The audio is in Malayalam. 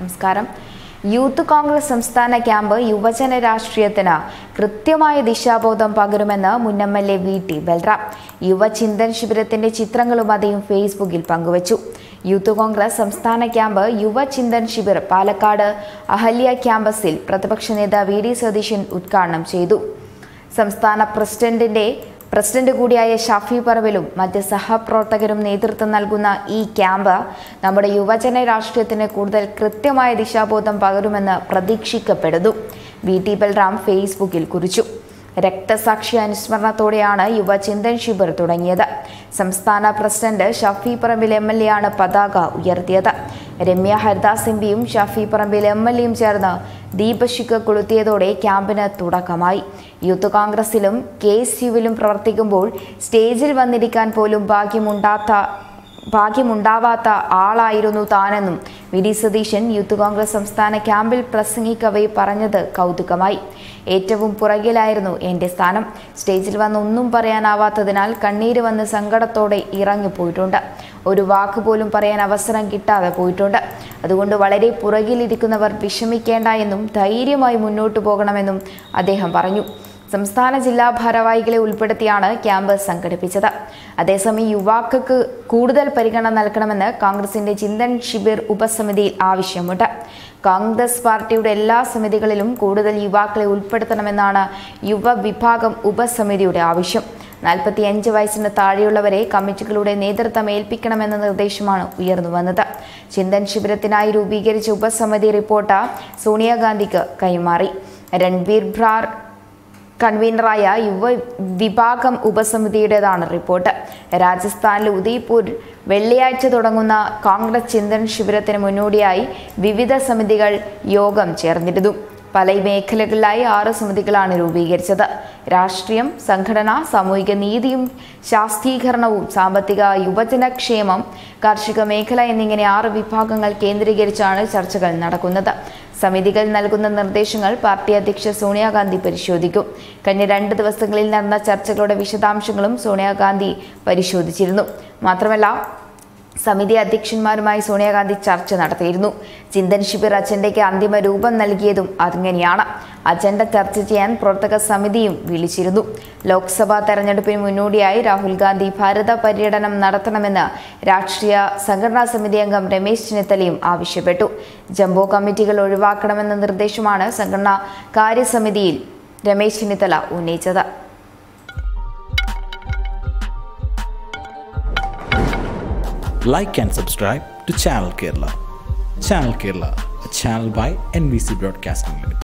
നമസ്കാരം. യൂത്ത് കോൺഗ്രസ് സംസ്ഥാന ക്യാമ്പ് യുവജന രാഷ്ട്രീയത്തിന് കൃത്യമായ ദിശാബോധം പകരുമെന്ന് മുൻ എംഎൽഎ vtbalram. യുവചിന്തൻ ശിബിരത്തിന്റെ ചിത്രങ്ങളും അദ്ദേഹം ഫേസ്ബുക്കിൽ പങ്കുവച്ചു. യൂത്ത് കോൺഗ്രസ് സംസ്ഥാന ക്യാമ്പ് യുവചിന്തൻ ശിബിർ പാലക്കാട് അഹല്യ ക്യാമ്പസിൽ പ്രതിപക്ഷ നേതാവ് വി.ഡി. സതീശൻ ഉദ്ഘാടനം ചെയ്തു. സംസ്ഥാന പ്രസിഡന്റ് കൂടിയായ ഷാഫി പറമ്പിലും മറ്റ് സഹപ്രവർത്തകരും നേതൃത്വം നൽകുന്ന ഈ ക്യാമ്പ് നമ്മുടെ യുവജന രാഷ്ട്രീയത്തിന് കൂടുതൽ കൃത്യമായ ദിശാബോധം പകരുമെന്ന് പ്രതീക്ഷിക്കപ്പെടുന്നു. vtbalram ഫേസ്ബുക്കിൽ കുറിച്ചു. രക്തസാക്ഷി അനുസ്മരണത്തോടെയാണ് യുവചിന്തൻ ശിബിർ തുടങ്ങിയത്. സംസ്ഥാന പ്രസിഡന്റ് ഷാഫി പറമ്പിൽ MLA ആണ് പതാക ഉയർത്തിയത്. രമ്യ ഹരിദാസ് എംപിയും ഷാഫി പറമ്പിൽ MLAയും ചേർന്ന് ദീപശിഖ കൊളുത്തിയതോടെ ക്യാമ്പിന് തുടക്കമായി. യൂത്ത് കോൺഗ്രസിലും KSUവിലും പ്രവർത്തിക്കുമ്പോൾ സ്റ്റേജിൽ വന്നിരിക്കാൻ പോലും ഭാഗ്യമുണ്ടാവാത്ത ആളായിരുന്നു താനെന്നും വി.ഡി. സതീശൻ യൂത്ത് കോൺഗ്രസ് സംസ്ഥാന ക്യാമ്പിൽ പ്രസംഗിക്കവേ പറഞ്ഞത് കൗതുകമായി. ഏറ്റവും പുറകിലായിരുന്നു എൻ്റെ സ്ഥാനം. സ്റ്റേജിൽ വന്ന് ഒന്നും പറയാനാവാത്തതിനാൽ കണ്ണീര് വന്ന് സങ്കടത്തോടെ ഇറങ്ങിപ്പോയിട്ടുണ്ട്. ഒരു വാക്ക് പോലും പറയാൻ അവസരം കിട്ടാതെ പോയിട്ടുണ്ട്. അതുകൊണ്ട് വളരെ പുറകിലിരിക്കുന്നവർ വിഷമിക്കേണ്ട എന്നും ധൈര്യമായി മുന്നോട്ടു പോകണമെന്നും അദ്ദേഹം പറഞ്ഞു. സംസ്ഥാന ജില്ലാ ഭാരവാഹികളെ ഉൾപ്പെടുത്തിയാണ് ക്യാമ്പ് സംഘടിപ്പിച്ചത്. അതേസമയം യുവാക്കൾക്ക് കൂടുതൽ പരിഗണന നൽകണമെന്ന് കോൺഗ്രസിന്റെ ചിന്തൻ ശിബിർ ഉപസമിതിയിൽ ആവശ്യമുണ്ട്. കോൺഗ്രസ് പാർട്ടിയുടെ എല്ലാ സമിതികളിലും കൂടുതൽ യുവാക്കളെ ഉൾപ്പെടുത്തണമെന്നാണ് യുവവിഭാഗം ഉപസമിതിയുടെ ആവശ്യം. 45 വയസ്സിന് താഴെയുള്ളവരെ കമ്മിറ്റികളുടെ നേതൃത്വം ഏൽപ്പിക്കണമെന്ന നിർദ്ദേശമാണ് ഉയർന്നു വന്നത്. ചിന്തൻ ശിബിരത്തിനായി രൂപീകരിച്ച ഉപസമിതി റിപ്പോർട്ട് സോണിയാഗാന്ധിക്ക് കൈമാറി. രൺബീർ ബ്രാർ കൺവീനറായ യുവവിഭാഗം ഉപസമിതിയുടേതാണ് റിപ്പോർട്ട്. രാജസ്ഥാനിലെ ഉദയ്പൂർ വെള്ളിയാഴ്ച തുടങ്ങുന്ന കോൺഗ്രസ് ചിന്തൻ ശിബിരത്തിന് മുന്നോടിയായി വിവിധ സമിതികൾ യോഗം ചേർന്നിരുന്നു. പല മേഖലകളിലായി 6 സമിതികളാണ് രൂപീകരിച്ചത്. രാഷ്ട്രീയം, സംഘടന, സാമൂഹിക നീതിയും ശാക്തീകരണവും, സാമ്പത്തിക, യുവജനക്ഷേമം, കാർഷിക മേഖല എന്നിങ്ങനെ 6 വിഭാഗങ്ങൾ കേന്ദ്രീകരിച്ചാണ് ചർച്ചകൾ നടക്കുന്നത്. സമിതികൾ നൽകുന്ന നിർദ്ദേശങ്ങൾ പാർട്ടി അധ്യക്ഷ സോണിയാഗാന്ധി പരിശോധിക്കും. കഴിഞ്ഞ 2 ദിവസങ്ങളിൽ നടന്ന ചർച്ചകളുടെ വിശദാംശങ്ങളും സോണിയാഗാന്ധി പരിശോധിച്ചിരുന്നു. മാത്രമല്ല, സമിതി അധ്യക്ഷന്മാരുമായി സോണിയാഗാന്ധി ചർച്ച നടത്തിയിരുന്നു. ചിന്തൻ ശിബിർ അജണ്ടയ്ക്ക് അന്തിമ രൂപം നൽകിയതും അങ്ങനെയാണ്. അജണ്ട ചർച്ച ചെയ്യാൻ പ്രവർത്തക സമിതിയും വിളിച്ചിരുന്നു. ലോക്സഭാ തെരഞ്ഞെടുപ്പിന് മുന്നോടിയായി രാഹുൽ ഗാന്ധി ഭാരത പര്യടനം നടത്തണമെന്ന് രാഷ്ട്രീയ സംഘടനാ സമിതി അംഗം രമേശ് ചെന്നിത്തലയും ആവശ്യപ്പെട്ടു. ജംബോ കമ്മിറ്റികൾ ഒഴിവാക്കണമെന്ന നിർദ്ദേശമാണ് സംഘടനാ കാര്യസമിതിയിൽ രമേശ് ചെന്നിത്തല ഉന്നയിച്ചത്. Like and subscribe to Channel Kerala. Channel Kerala, a channel by NBC Broadcasting Limited.